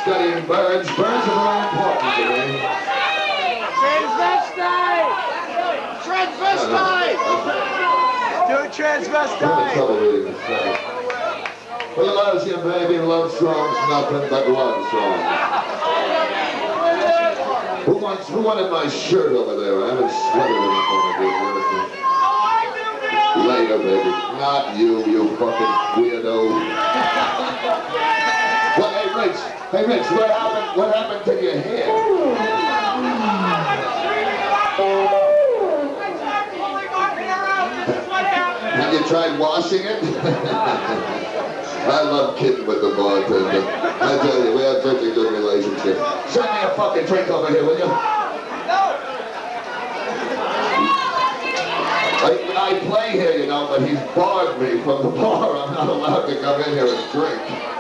studying birds. Birds are very important to me. Transvestite! Transvestite! Do a transvestite! I'm in trouble reading this stuff. Well, he loves you, baby. Love songs, nothing but love songs. Who wanted my shirt over there? I haven't sweated enough on it. Later, baby. Not you, you fucking weirdo. Well, hey, Rich. Hey, Rich, what happened to your hair? Have you tried washing it? I love kidding with the bartender. I tell you, we have such a good relationship. Send me a fucking drink over here, will you? I play here, you know, but he's barred me from the bar. I'm not allowed to come in here and drink.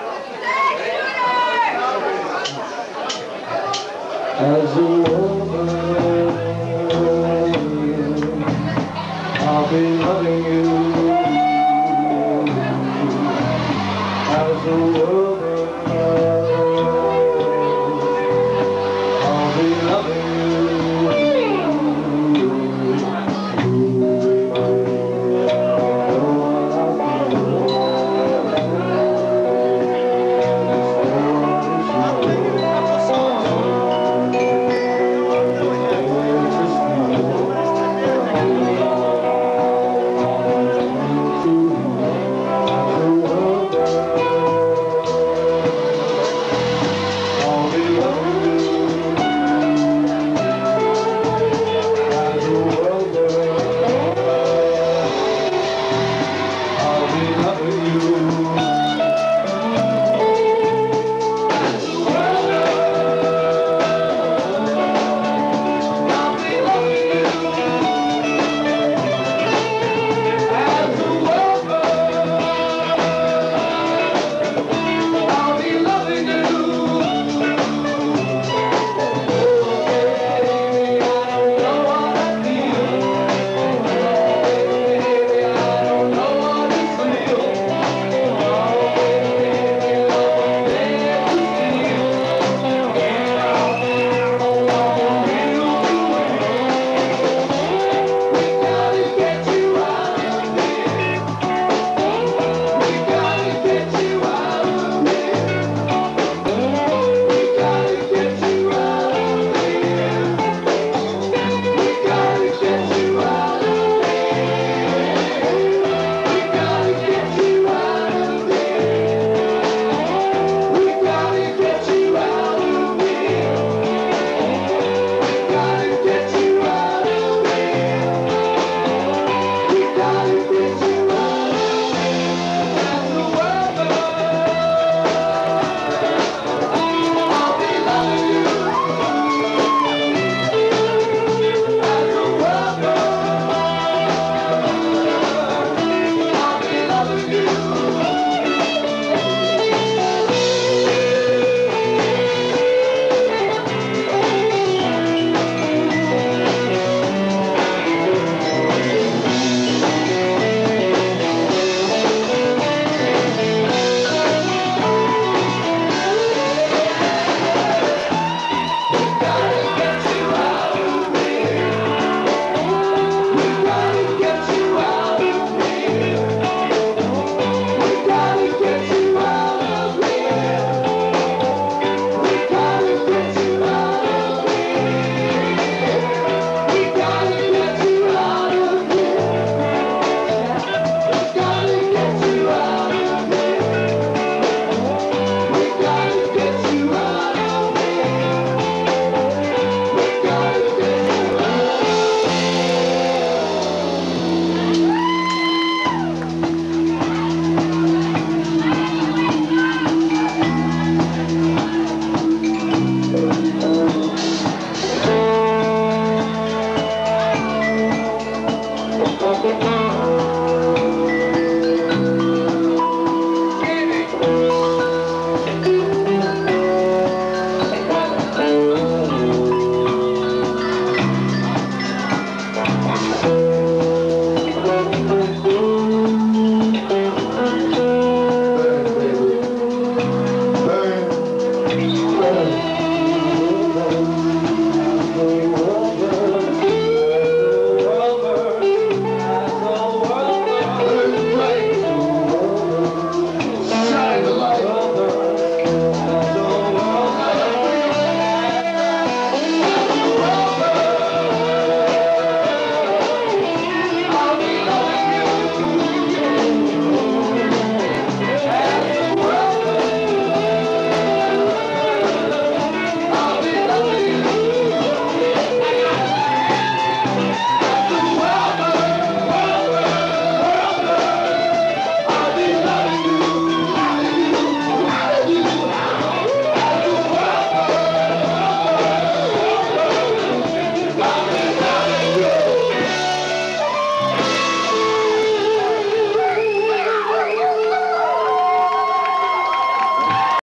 As a woman, I'll be loving you. As a woman.